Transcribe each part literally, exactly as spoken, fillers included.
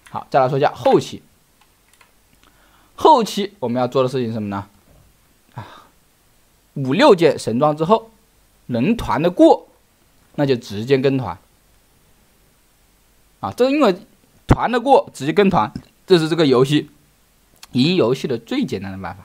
好，再来说一下后期。后期我们要做的事情是什么呢？啊，五六件神装之后，能团得过，那就直接跟团。啊，这因为团得过，直接跟团，这是这个游戏赢游戏的最简单的办法。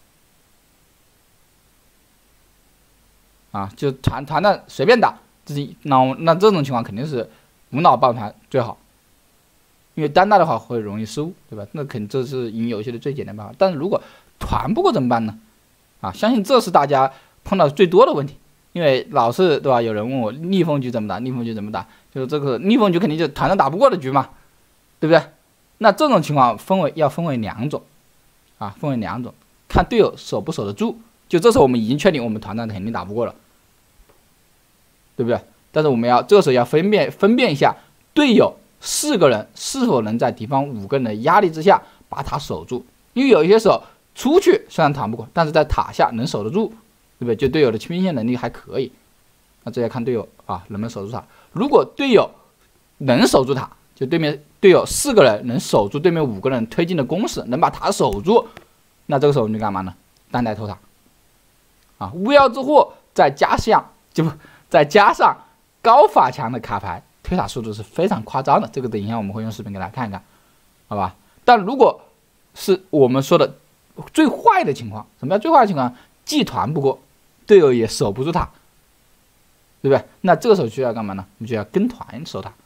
啊，就团团的随便打，自己那那这种情况肯定是无脑抱团最好。因为单打的话会容易失误，对吧？那肯定这是赢游戏的最简单办法。但是如果团不过怎么办呢？啊，相信这是大家碰到最多的问题。因为老是对吧？有人问我逆风局怎么打，逆风局怎么打？就是这个逆风局肯定就团都打不过的局嘛，对不对？那这种情况分为要分为两种，啊，分为两种，看队友守不守得住。就这时候我们已经确定我们团战肯定打不过了，对不对？但是我们要这个时候要分辨分辨一下队友。四个人是否能在敌方五个人的压力之下把塔守住？因为有一些时候出去虽然团不过，但是在塔下能守得住，对不对？就队友的清兵线能力还可以，那这要看队友啊能不能守住塔。如果队友能守住塔，就对面队友四个人能守住对面五个人推进的攻势，能把塔守住，那这个时候你就干嘛呢？单带偷塔啊！巫妖之祸再加上就不再加上高法强的卡牌。推塔速度是非常夸张的，这个等一下我们会用视频给大家看一看，好吧？但如果是我们说的最坏的情况，什么叫最坏的情况？既团不过，队友也守不住塔，对不对？那这个时候需要干嘛呢？我们就要跟团守塔，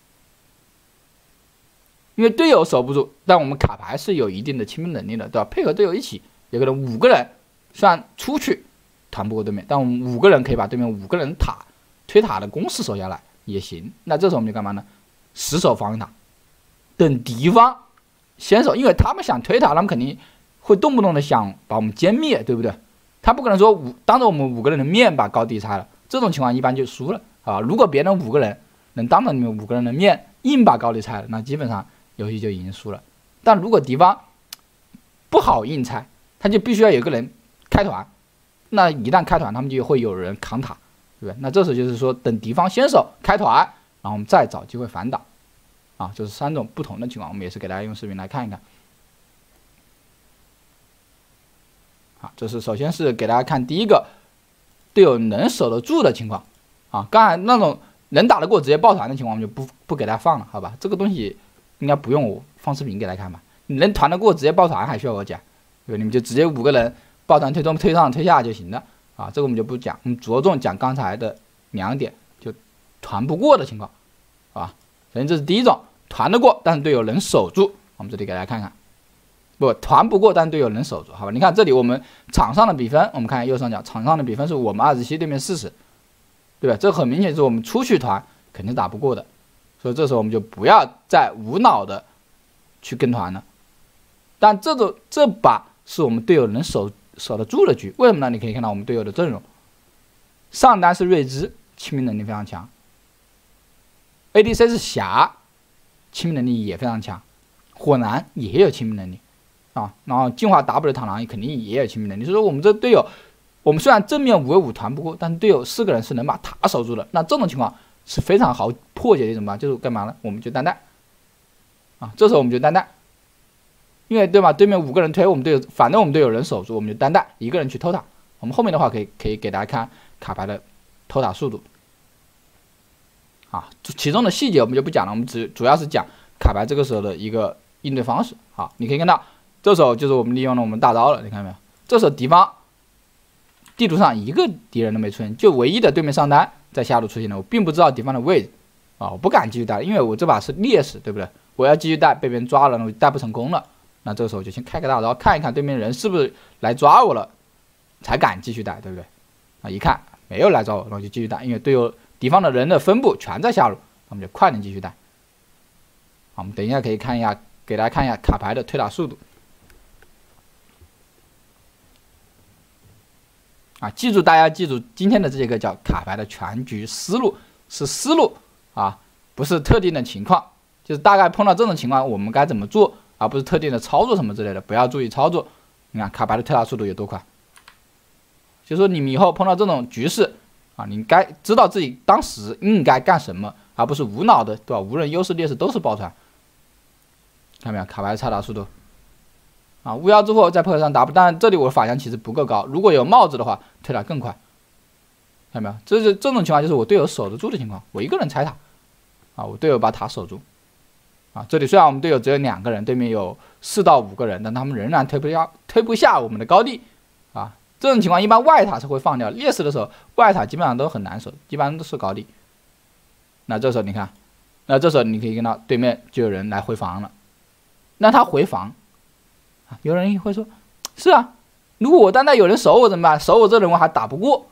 因为队友守不住，但我们卡牌是有一定的清兵能力的，对吧？配合队友一起，有可能五个人虽然出去团不过对面，但我们五个人可以把对面五个人塔推塔的攻势守下来。也行，那这时候我们就干嘛呢？死守防御塔，等敌方先手，因为他们想推塔，他们肯定会动不动的想把我们歼灭，对不对？他不可能说五当着我们五个人的面把高地拆了，这种情况一般就输了啊。如果别人五个人能当着你们五个人的面硬把高地拆了，那基本上游戏就已经输了。但如果敌方不好硬拆，他就必须要有个人开团，那一旦开团，他们就会有人扛塔。对不对？那这时候就是说，等敌方先手开团，然后我们再找机会反打，啊，就是三种不同的情况，我们也是给大家用视频来看一看。好，这是首先是给大家看第一个队友能守得住的情况，啊，刚才那种能打得过直接抱团的情况，我们就不不给大家放了，好吧？这个东西应该不用我放视频给大家看吧？你能团得过直接抱团，还需要我讲？对吧？你们就直接五个人抱团推中、推上、推下就行了。啊，这个我们就不讲，我们着重讲刚才的两点，就团不过的情况，啊，首先这是第一种，团得过，但是队友能守住。我们这里给大家看看，不团不过，但是队友能守住，好吧？你看这里我们场上的比分，我们看右上角，场上的比分是我们二十七，对面四十，对吧？这很明显是我们出去团肯定打不过的，所以这时候我们就不要再无脑的去跟团了。但这种这把是我们队友能守。守得住的局，为什么呢？你可以看到我们队友的阵容，上单是瑞兹，清兵能力非常强 ；A D C 是霞，清兵能力也非常强；火男也有清兵能力啊，然后进化 W 螳螂肯定也有清兵能力。所以说我们这队友，我们虽然正面五 v 五团不过，但是队友四个人是能把塔守住的。那这种情况是非常好破解的一种办法，就是干嘛呢？我们就单带啊，这时候我们就单带。因为对吧？对面五个人推我们队友，反正我们队友人守住，我们就单带一个人去偷塔。我们后面的话可以可以给大家看卡牌的偷塔速度，啊，其中的细节我们就不讲了，我们只主要是讲卡牌这个时候的一个应对方式。好，你可以看到这时候就是我们利用了我们大招了，你看到没有？这时候敌方地图上一个敌人都没出现，就唯一的对面上单在下路出现了，我并不知道敌方的位置啊，我不敢继续带，因为我这把是劣势，对不对？我要继续带被别人抓了，我带不成功了。那这个时候就先开个大招，看一看对面人是不是来抓我了，才敢继续带，对不对？啊，一看没有来抓我，那我就继续带，因为队友敌方的人的分布全在下路，那我们就快点继续带。好，我们等一下可以看一下，给大家看一下卡牌的推塔速度。啊，记住大家记住今天的这个叫卡牌的全局思路，是思路啊，不是特定的情况，就是大概碰到这种情况我们该怎么做。而不是特定的操作什么之类的，不要注意操作。你看卡牌的推塔速度有多快，就说你们以后碰到这种局势啊，你该知道自己当时应该干什么，而不是无脑的，对吧？无论优势劣势都是抱团。 看到没有？卡牌插打速度啊，巫妖之祸在配合上 W， 当然这里我的法强其实不够高，如果有帽子的话，推塔更快。看到没有？这是这种情况，就是我队友守得住的情况，我一个人拆塔啊，我队友把塔守住啊。这里虽然我们队友只有两个人，对面有四到五个人，但他们仍然推不下推不下我们的高地啊。这种情况一般外塔是会放掉，劣势的时候外塔基本上都很难守，基本上都是高地。那这时候你看，那这时候你可以看到对面就有人来回防了，那他回防啊，有人会说，是啊，如果我单单有人守我怎么办？守我这人我还打不过。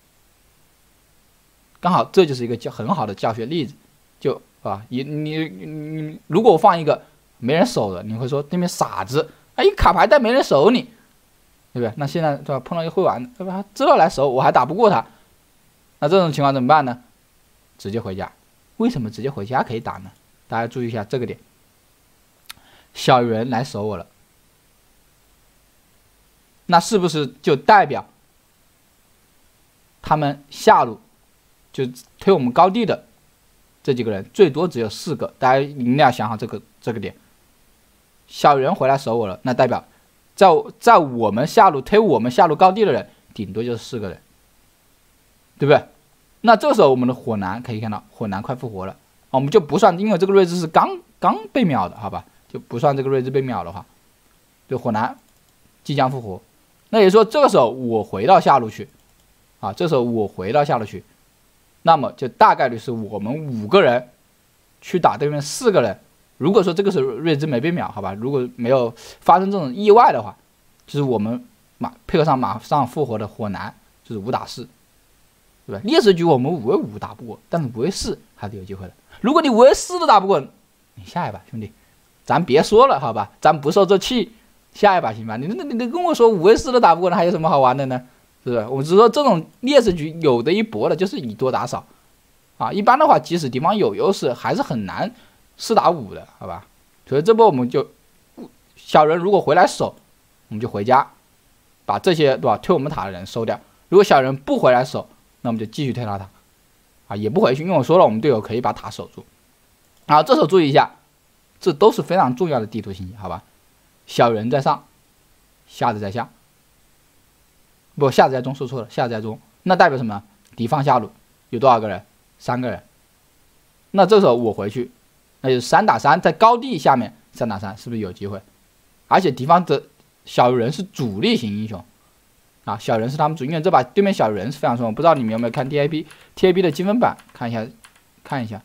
刚好这就是一个教很好的教学例子，就啊，你你你，如果我放一个没人守的，你会说对面傻子，哎，一卡牌但没人守你，对不对？那现在对吧，碰到一个会玩的，对吧？知道来守我还打不过他，那这种情况怎么办呢？直接回家。为什么直接回家可以打呢？大家注意一下这个点，小鱼人来守我了，那是不是就代表他们下路？就推我们高地的这几个人，最多只有四个。大家一定要想好这个这个点。小人回来守我了，那代表在在我们下路推我们下路高地的人，顶多就是四个人，对不对？那这时候我们的火男可以看到，火男快复活了，我们就不算，因为这个睿智是刚刚被秒的，好吧？就不算这个睿智被秒的话，对，火男即将复活。那也就是说，这个时候我回到下路去，啊，这时候我回到下路去。那么就大概率是我们五个人去打对面四个人。如果说这个时候睿智没被秒，好吧，如果没有发生这种意外的话，就是我们马配合上马上复活的火男，就是五打四，对吧？劣势局我们五 v 五打不过，但是五 v 四还是有机会的。如果你五 v 四都打不过，你下一把兄弟，咱别说了，好吧，咱不受这气，下一把行吧？你你你跟我说五 v 四都打不过，那还有什么好玩的呢？是不是？我只是说这种劣势局有的一搏的，就是以多打少，啊，一般的话，即使敌方有优势，还是很难四打五的，好吧？所以这波我们就小人如果回来守，我们就回家，把这些对吧推我们塔的人收掉。如果小人不回来守，那我们就继续推他塔，啊，也不回去，因为我说了，我们队友可以把塔守住。然后这时候注意一下，这都是非常重要的地图信息，好吧？小人在上，瞎子在下。不，下子在中，说错了，下子在中，那代表什么？敌方下路有多少个人？三个人。那这时候我回去，那就是三打三，在高地下面三打三，是不是有机会？而且敌方的小人是主力型英雄啊，小人是他们主，因为这把对面小人是非常重要。不知道你们有没有看 T A B，T A B 的积分板，看一下，看一下，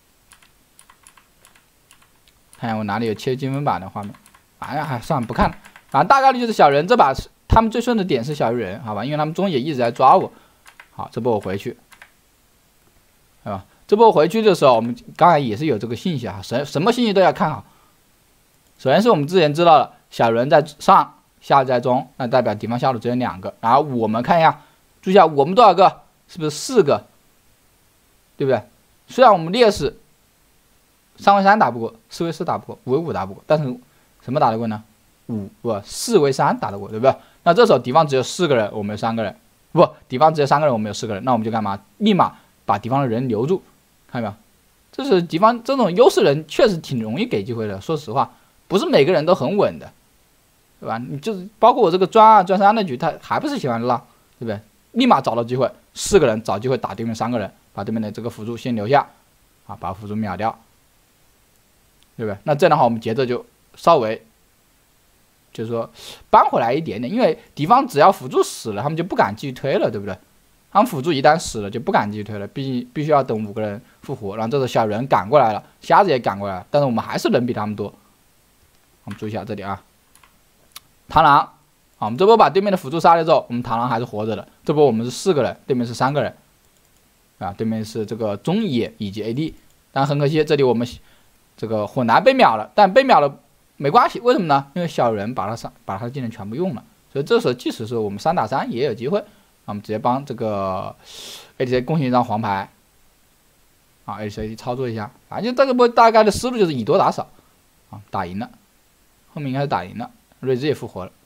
看一下我哪里有切积分板的画面。哎呀，算了，不看了。反正大概率就是小人这把。他们最顺的点是小鱼人，好吧，因为他们中野一直在抓我。好，这波我回去，对吧？这波我回去的时候，我们刚才也是有这个信息啊，什什么信息都要看好。首先是我们之前知道了，小人在上，下在中，那代表敌方下路只有两个。然后我们看一下，注意一下我们多少个？是不是四个？对不对？虽然我们劣势三 v 三打不过，四 v 四打不过，五 v 五打不过，但是什么打得过呢？五不四 v 三打得过，对不对？那这时候敌方只有四个人，我们有三个人，不，敌方只有三个人，我们有四个人，那我们就干嘛？立马把敌方的人留住，看到没有？这是敌方这种优势人确实挺容易给机会的。说实话，不是每个人都很稳的，对吧？你就是包括我这个专二、专三的局，他还不是喜欢浪，对不对？立马找到机会，四个人找机会打对面三个人，把对面的这个辅助先留下，啊，把辅助秒掉，对不对？那这样的话，我们节奏就稍微。就是说扳回来一点点，因为敌方只要辅助死了，他们就不敢继续推了，对不对？他们辅助一旦死了，就不敢继续推了，必须必须要等五个人复活，然后这时候小人赶过来了，瞎子也赶过来了，但是我们还是人比他们多。我们注意一下这里啊，螳螂，啊，我们这波把对面的辅助杀了之后，我们螳螂还是活着的。这波我们是四个人，对面是三个人，啊，对面是这个中野以及 A D， 但很可惜，这里我们这个火男被秒了，但被秒了。没关系，为什么呢？因为小人把他上把他的技能全部用了，所以这时候即使是我们三打三也有机会。我们直接帮这个 A D C 贡献一张黄牌，啊 ，A D C 操作一下，反正这个波大概的思路就是以多打少，啊，打赢了，后面应该是打赢了，睿智也复活了。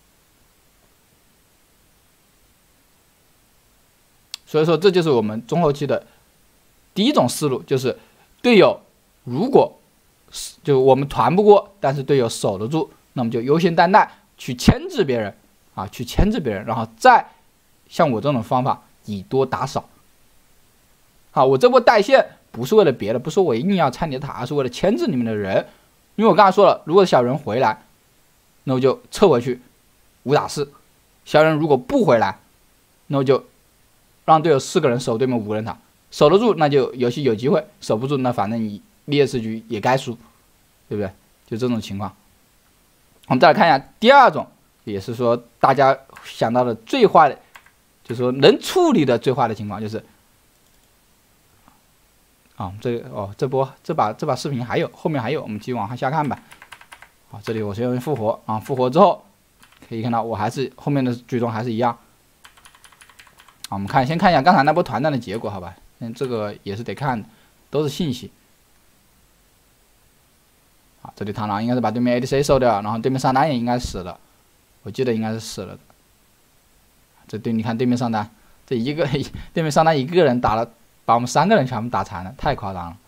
所以说这就是我们中后期的第一种思路，就是队友如果就我们团不过，但是队友守得住，那么就优先担待，去牵制别人啊，去牵制别人，然后再像我这种方法以多打少。好，我这波带线不是为了别的，不是我一定要拆你的塔，而是为了牵制你们的人。因为我刚才说了，如果小人回来，那我就撤回去五打四；小人如果不回来，那我就让队友四个人守对面五个人塔，守得住那就游戏有机会，守不住那反正你劣势局也该输，对不对？就这种情况。我们再来看一下第二种，也是说大家想到的最坏的，就是说能处理的最坏的情况，就是啊，这个哦，这波这把这把视频还有，后面还有，我们继续往下看吧。好，这里我先用复活啊，复活之后可以看到我还是后面的举动还是一样。好，我们看先看一下刚才那波团战的结果，好吧？嗯，这个也是得看的，都是信息。好，这里螳螂应该是把对面 A D C 收掉，然后对面上单也应该死了，我记得应该是死了的。这对，你看对面上单，这一个对面上单一个人打了。把我们三个人全部打残了，太夸张了。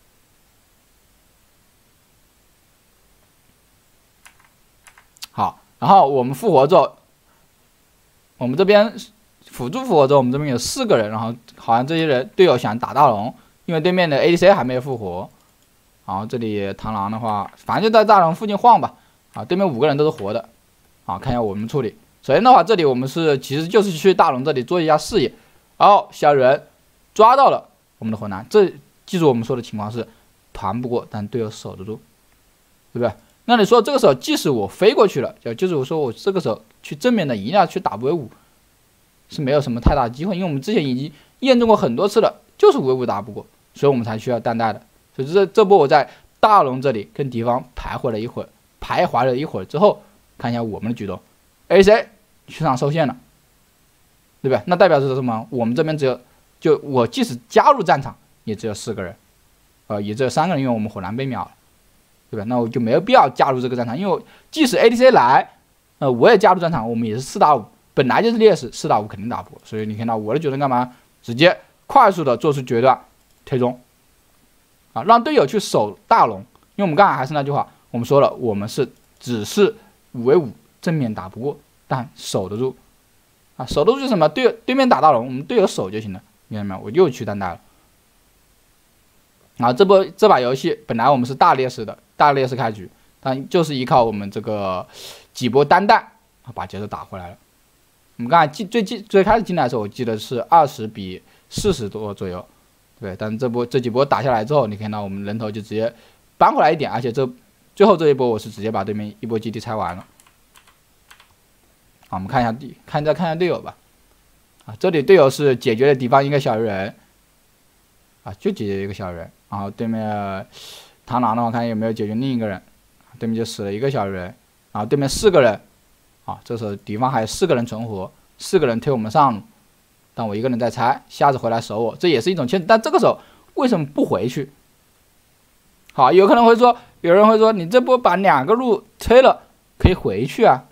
好，然后我们复活之后，我们这边辅助复活之后，我们这边有四个人，然后好像这些人队友想打大龙，因为对面的 A D C 还没有复活。然后这里螳螂的话，反正就在大龙附近晃吧。啊，对面五个人都是活的。啊，看一下我们处理。首先的话，这里我们是其实就是去大龙这里做一下视野，然后小人。抓到了我们的火男，这记住我们说的情况是团不过，但队友守得住，对不对？那你说这个时候，即使我飞过去了，就就是我说我这个时候去正面的一定要去打五 v 五，是没有什么太大的机会，因为我们之前已经验证过很多次了，就是五 v 五打不过，所以我们才需要担待的。所以这这波我在大龙这里跟敌方徘徊了一会儿，徘徊了一会儿之后，看一下我们的举动 ，A C 去上收线了，对不对？那代表是什么？我们这边只有。就我即使加入战场，也只有四个人，呃，也只有三个人，因为我们火蓝被秒了，对吧？那我就没有必要加入这个战场，因为即使 A D C 来，呃，我也加入战场，我们也是四打五，本来就是劣势，四打五肯定打不过。所以你看到我的决断干嘛？直接快速的做出决断，推中，啊，让队友去守大龙，因为我们刚才还是那句话，我们说了，我们是只是五 v 五正面打不过，但守得住，啊，守得住是什么？对对面打大龙，我们队友守就行了。明白没有？我又去单带了。然后这波这把游戏本来我们是大劣势的，大劣势开局，但就是依靠我们这个几波单带啊，把节奏打回来了。我们刚才进最近最开始进来的时候，我记得是二十比四十多左右，对。但这波这几波打下来之后，你看到我们人头就直接扳回来一点，而且这最后这一波我是直接把对面一波基地拆完了。好，我们看一下队，看再看一下队友吧。啊，这里队友是解决了敌方一个小人，啊，就解决一个小人，然后对面螳螂的话，看有没有解决另一个人，对面就死了一个小人，然后对面四个人，啊，这时候敌方还有四个人存活，四个人推我们上路，但我一个人在拆，瞎子回来守我，这也是一种牵制，但这个时候为什么不回去？好，有可能会说，有人会说，你这波把两个路推了，可以回去啊。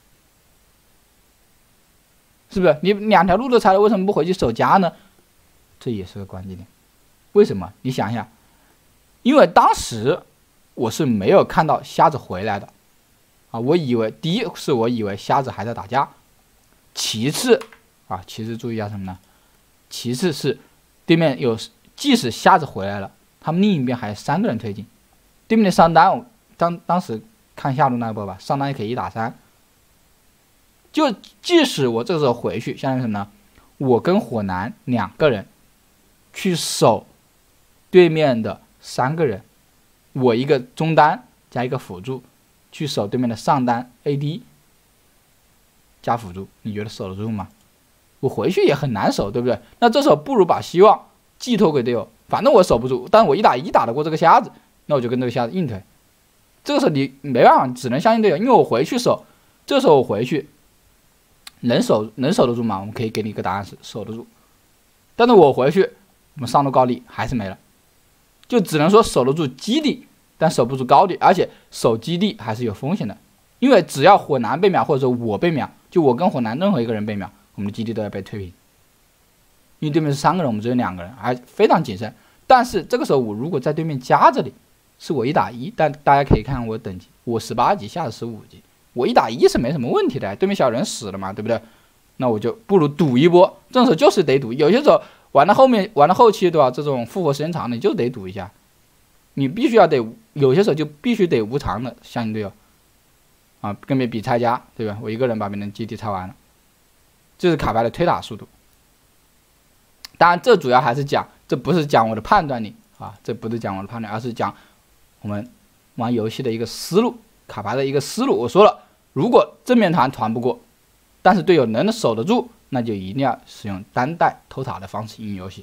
是不是你两条路都拆了，为什么不回去守家呢？这也是个关键点。为什么？你想一下，因为当时我是没有看到瞎子回来的啊，我以为第一是我以为瞎子还在打架，其次啊，其次注意一下什么呢？其次是对面有，即使瞎子回来了，他们另一边还有三个人推进，对面的上单，当当时看下路那一波吧，上单也可以一打三。就即使我这个时候回去，相当于什么呢？我跟火男两个人去守对面的三个人，我一个中单加一个辅助去守对面的上单 A D 加辅助，你觉得守得住吗？我回去也很难守，对不对？那这时候不如把希望寄托给队友，反正我守不住，但我一打一打得过这个瞎子，那我就跟这个瞎子硬推。这个时候你没办法，只能相信队友，因为我回去守，这时候我回去。能守能守得住吗？我们可以给你一个答案是守得住，但是我回去，我们上路高地还是没了，就只能说守得住基地，但守不住高地，而且守基地还是有风险的，因为只要火男被秒或者说我被秒，就我跟火男任何一个人被秒，我们的基地都要被推平，因为对面是三个人，我们只有两个人，还非常谨慎。但是这个时候我如果在对面家这里， 是我一打一，但大家可以看我等级，我十八级，下子十五级，我一打一是没什么问题的，对面小人死了嘛，对不对？那我就不如赌一波，这种时候就是得赌。有些时候玩到后面，玩到后期对吧？这种复活时间长，你就得赌一下，你必须要得，有些时候就必须得无偿的相信队友，啊，跟别比拆家，对吧？我一个人把别人基地拆完了，这是卡牌的推打速度。当然，这主要还是讲，这不是讲我的判断力啊，这不是讲我的判断，而是讲我们玩游戏的一个思路，卡牌的一个思路。我说了，如果正面团团不过，但是队友能守得住，那就一定要使用单带偷塔的方式赢游戏。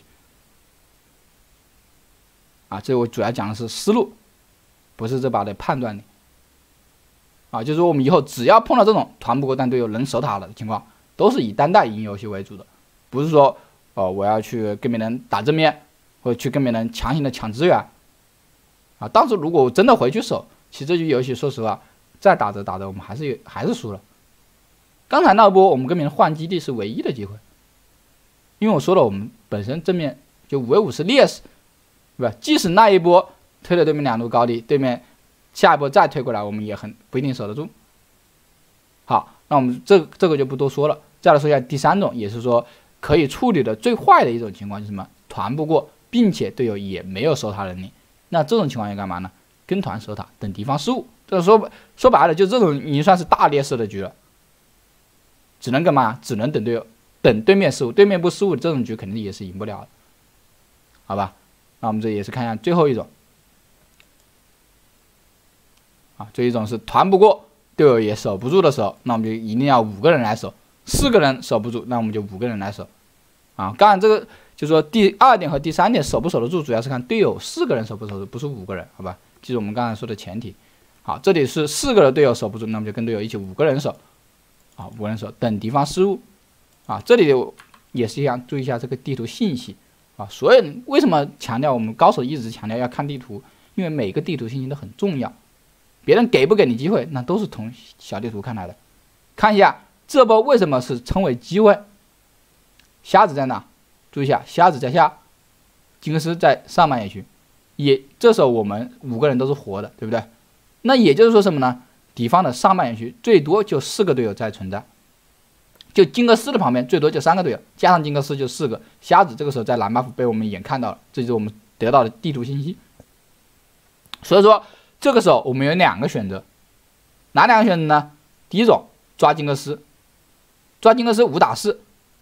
啊，这我主要讲的是思路，不是这把的判断力。啊，就是说我们以后只要碰到这种团不过但队友能守塔的情况，都是以单带赢游戏为主的，不是说哦我要去跟别人打正面，或者去跟别人强行的抢资源。啊，当时如果我真的回去守，其实这局游戏说实话，再打着打着我们还是还是输了。刚才那波我们跟别人换基地是唯一的机会，因为我说了，我们本身正面就五 v 五是劣势，对吧？即使那一波推了对面两路高地，对面下一波再推过来，我们也很不一定守得住。好，那我们这这个就不多说了。再来说一下第三种，也是说可以处理的最坏的一种情况，就是什么？团不过，并且队友也没有守塔能力。那这种情况要干嘛呢？跟团守塔，等敌方失误。这说说白了，就这种已经算是大劣势的局了。只能干嘛？只能等队友，等对面失误，对面不失误，这种局肯定也是赢不了的，好吧？那我们这也是看一下最后一种，啊，这一种是团不过，队友也守不住的时候，那我们就一定要五个人来守，四个人守不住，那我们就五个人来守，啊，当然这个就是说第二点和第三点守不守得住，主要是看队友四个人守不守得住，不是五个人，好吧？记住我们刚才说的前提。好，这里是四个的队友守不住，那我们就跟队友一起五个人守。啊，五个人守，等敌方失误，啊，这里也是一样，注意一下这个地图信息，啊，所有人为什么强调我们高手一直强调要看地图？因为每个地图信息都很重要，别人给不给你机会，那都是从小地图看来的。看一下这波为什么是称为机会？瞎子在哪？注意一下，瞎子在下，金克斯在上半野区，也这时候我们五个人都是活的，对不对？那也就是说什么呢？敌方的上半野区最多就四个队友在存在，就金克斯的旁边最多就三个队友，加上金克斯就四个。瞎子这个时候在蓝 buff 被我们眼看到了，这就是我们得到的地图信息。所以说这个时候我们有两个选择，哪两个选择呢？第一种抓金克斯，抓金克斯五打四。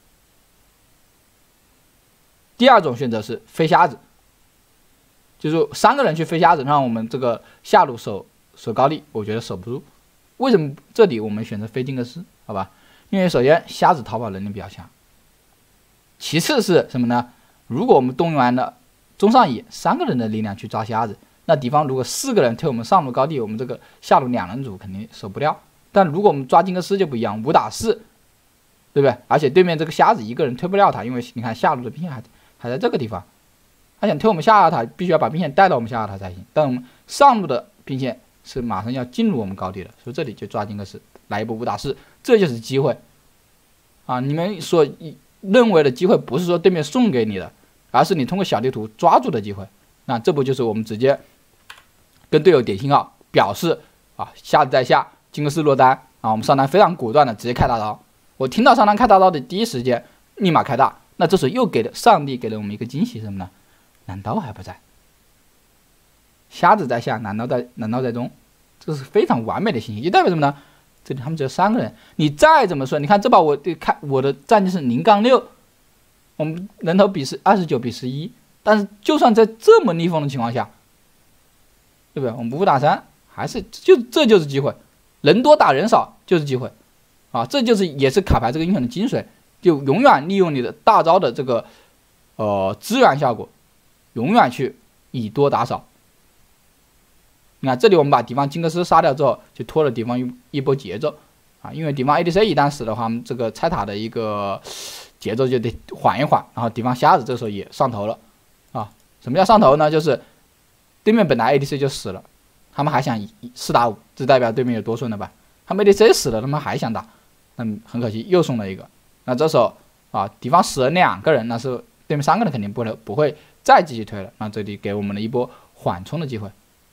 第二种选择是飞瞎子，就是三个人去飞瞎子，让我们这个下路守。守高地，我觉得守不住。为什么这里我们选择飞金克斯？好吧，因为首先瞎子逃跑能力比较强，其次是什么呢？如果我们动用完了中上野三个人的力量去抓瞎子，那敌方如果四个人推我们上路高地，我们这个下路两人组肯定守不掉。但如果我们抓金克斯就不一样，五打四，对不对？而且对面这个瞎子一个人推不了他，因为你看下路的兵线还还在这个地方，他想推我们下塔，必须要把兵线带到我们下塔才行。但我们上路的兵线是马上要进入我们高地的，所以这里就抓金克斯来一波五打四，这就是机会啊！你们所认为的机会不是说对面送给你的，而是你通过小地图抓住的机会。那这不就是我们直接跟队友点信号，表示啊瞎子在下，金克斯落单啊，我们上单非常果断的直接开大刀。我听到上单开大刀的第一时间立马开大，那这时候又给了上帝给了我们一个惊喜，什么呢？难刀还不在。瞎子在下，难道在难道在中，这个是非常完美的信息，也代表什么呢？这里他们只有三个人，你再怎么说，你看这把我对看我的战绩是零杠六，我们人头比是二十九比十一，但是就算在这么逆风的情况下，对不对？我们五打三，还是就这就是机会，人多打人少就是机会啊！这就是也是卡牌这个英雄的精髓，就永远利用你的大招的这个呃资源效果，永远去以多打少。你看这里我们把敌方金克斯杀掉之后，就拖了敌方一一波节奏啊！因为敌方 A D C 一旦死的话，我们这个拆塔的一个节奏就得缓一缓，然后敌方瞎子这时候也上头了啊！什么叫上头呢？就是对面本来 A D C 就死了，他们还想四打五，这代表对面有多顺了吧？他们 A D C 死了，他们还想打，那很可惜又送了一个。那这时候啊，敌方死了两个人，那是对面三个人肯定不能不会再继续推了，那这里给我们了一波缓冲的机会。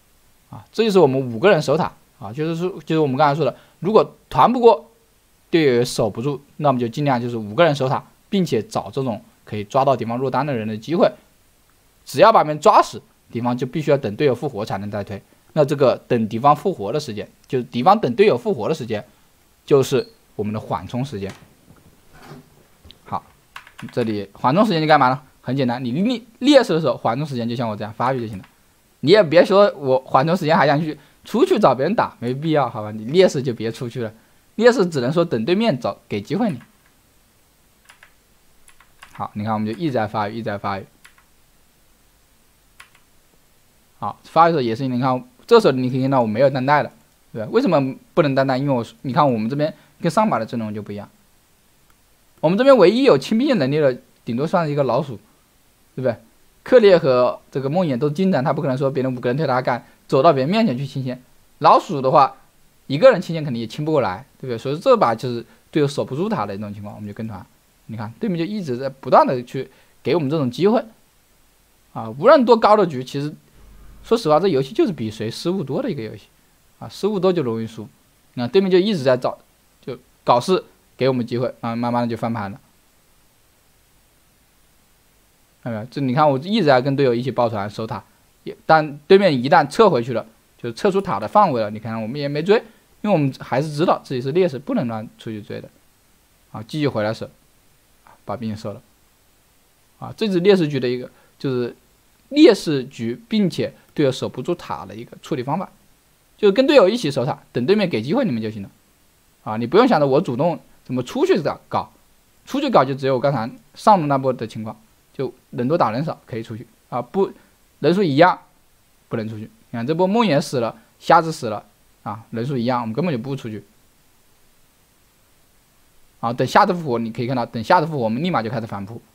啊，这就是我们五个人守塔啊，就是说就是我们刚才说的，如果团不过，队友也守不住，那我们就尽量就是五个人守塔，并且找这种可以抓到敌方落单的人的机会，只要把别人抓死，敌方就必须要等队友复活才能再推。那这个等敌方复活的时间，就是敌方等队友复活的时间，就是我们的缓冲时间。好，这里缓冲时间你干嘛呢？很简单，你劣劣势的时候，缓冲时间就像我这样发育就行了。你也别说我缓冲时间还想去出去找别人打，没必要，好吧？你劣势就别出去了，劣势只能说等对面找给机会你。好，你看我们就一直在发育，一直在发育。好，发育的时候也是，你看这时候你可以看到我没有单带的，对吧？为什么不能单带？因为我你看我们这边跟上把的阵容就不一样，我们这边唯一有轻兵能力的，顶多算是一个老鼠，对不对？克烈和这个梦魇都精战，他不可能说别人五个人推他干，走到别人面前去清线。老鼠的话，一个人清线肯定也清不过来，对不对？所以这把就是队友守不住他的一种情况，我们就跟团。你看对面就一直在不断的去给我们这种机会，啊，无论多高的局，其实说实话，这游戏就是比谁失误多的一个游戏，啊，失误多就容易输。那对面就一直在找，就搞事给我们机会，啊，慢慢的就翻盘了。看到没有？这你看我一直在跟队友一起抱团守塔，也但对面一旦撤回去了，就撤出塔的范围了，你看我们也没追，因为我们还是知道自己是劣势，不能乱出去追的，啊，继续回来守，把兵收了，啊，这是劣势局的一个就是劣势局，并且队友守不住塔的一个处理方法，就是跟队友一起守塔，等对面给机会你们就行了，啊，你不用想着我主动怎么出去搞搞，出去搞就只有我刚才上路那波的情况。就人多打人少可以出去啊，不人数一样不能出去。你看这波梦魇死了，瞎子死了啊，人数一样，我们根本就不出去。啊，等瞎子复活，你可以看到，等瞎子复活，我们立马就开始反扑。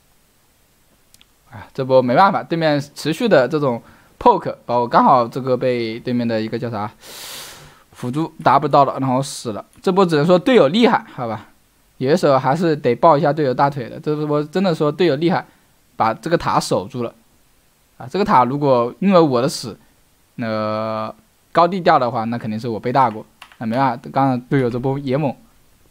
哎，这波没办法，对面持续的这种 poke， 把我刚好这个被对面的一个叫啥辅助达不到了，然后死了。这波只能说队友厉害，好吧？有的时候还是得抱一下队友大腿的，这是我真的说队友厉害，把这个塔守住了，啊，这个塔如果因为我的死，那个高地掉的话，那肯定是我背大过，那没办法，刚刚队友这波也猛。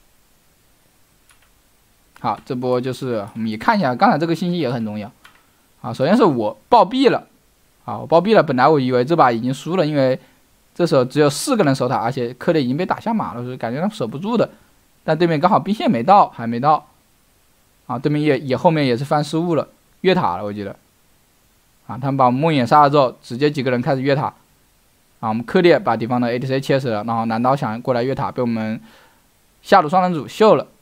好，这波就是我们也看一下，刚才这个信息也很重要，啊，首先是我暴毙了，啊，我暴毙了，本来我以为这把已经输了，因为这时候只有四个人守塔，而且克烈已经被打下马了，所以感觉他守不住的。但对面刚好兵线没到，还没到，啊，对面也也后面也是犯失误了，越塔了，我记得，啊，他们把梦魇杀了之后，直接几个人开始越塔，啊，我们克烈把敌方的 A D C 切死了，然后蓝刀想过来越塔，被我们下路双人组秀了，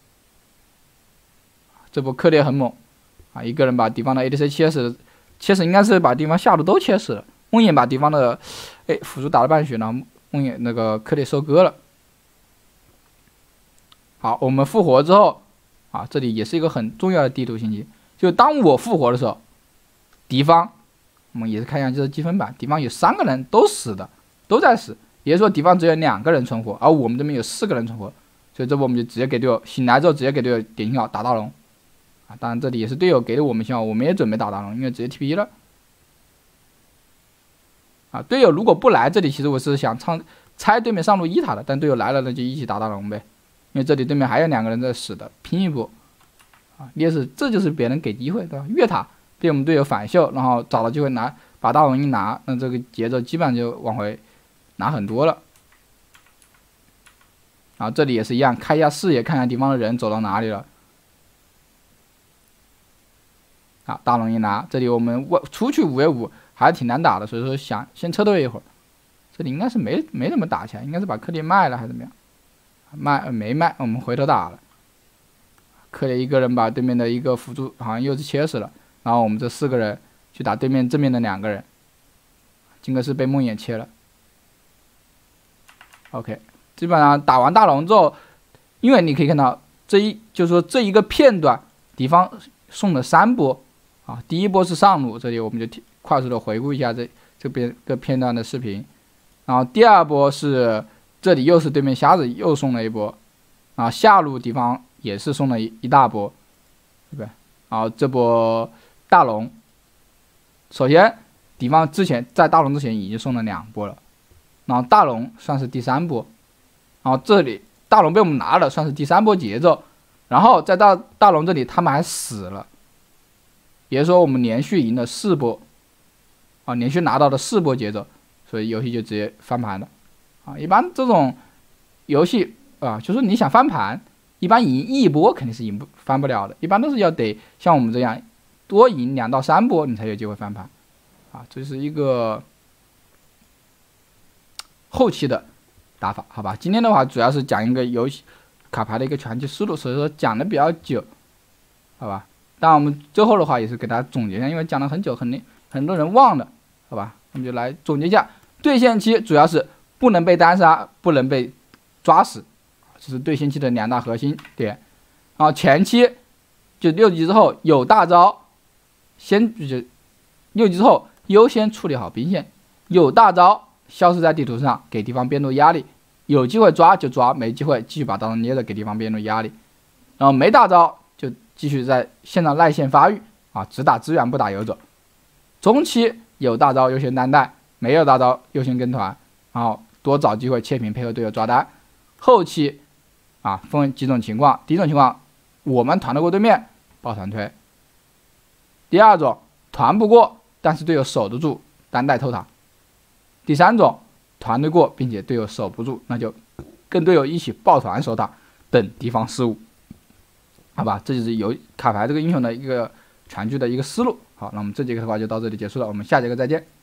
这波克烈很猛，啊，一个人把敌方的 A D C 切死了，切死应该是把敌方下路都切死了，梦魇把敌方的哎辅助打了半血，然后梦魇那个克烈收割了。好，我们复活之后，啊，这里也是一个很重要的地图信息，就当我复活的时候，敌方，我们也是看一下就是积分板，敌方有三个人都死的，都在死，也就是说敌方只有两个人存活，而我们这边有四个人存活，所以这波我们就直接给队友醒来之后直接给队友点信号打大龙，啊，当然这里也是队友给了我们信号，我们也准备打大龙，因为直接 T P 了，啊，队友如果不来这里，其实我是想唱拆对面上路一塔的，但队友来了那就一起打大龙呗。因为这里对面还有两个人在死的，拼一波，啊，劣势这就是别人给机会，对吧？越塔被我们队友反秀，然后找到机会拿把大龙一拿，那这个节奏基本上就往回拿很多了。然后这里也是一样，开一下视野，看看敌方的人走到哪里了。好，大龙一拿，这里我们出去五 v 五还是挺难打的，所以说想先撤退一会儿。这里应该是没没怎么打起来，应该是把克烈卖了还是怎么样？卖没卖，我们回头打了。克烈一个人把对面的一个辅助好像又是切死了，然后我们这四个人去打对面正面的两个人。金克斯被梦魇切了。OK， 基本上打完大龙之后，因为你可以看到这一就是说这一个片段，敌方送了三波啊，第一波是上路，这里我们就快速的回顾一下这这边个片段的视频，然后第二波是。这里又是对面瞎子又送了一波，啊，下路敌方也是送了一一大波，对不对？然后这波大龙，首先敌方之前在大龙之前已经送了两波了， 然后大龙算是第三波，然后这里大龙被我们拿了，算是第三波节奏，然后再到大龙这里他们还死了，也就是说我们连续赢了四波，啊，连续拿到了四波节奏，所以游戏就直接翻盘了，啊，一般这种游戏啊，就是你想翻盘，一般赢一波肯定是赢不翻不了的，一般都是要得像我们这样多赢两到三波，你才有机会翻盘，啊，这是一个后期的打法，好吧？今天的话主要是讲一个游戏卡牌的一个传奇思路，所以说讲的比较久，好吧？当然我们最后的话也是给大家总结一下，因为讲了很久，很很多人忘了，好吧？我们就来总结一下，对线期主要是不能被单杀，不能被抓死，这是对线期的两大核心点。然后前期就六级之后有大招，先就六级之后优先处理好兵线，有大招消失在地图上，给敌方边路压力，有机会抓就抓，没机会继续把刀捏着给敌方边路压力。然后没大招就继续在线上赖线发育啊，只打资源不打游走。中期有大招优先单带，没有大招优先跟团，然后多找机会切屏配合队友抓单。后期啊分几种情况，第一种情况我们团得过对面抱团推，第二种团不过但是队友守得住单带偷塔，第三种团得过并且队友守不住，那就跟队友一起抱团守塔等敌方失误，好吧？这就是游卡牌这个英雄的一个全局的一个思路。好，那我们这节课的话就到这里结束了，我们下节课再见。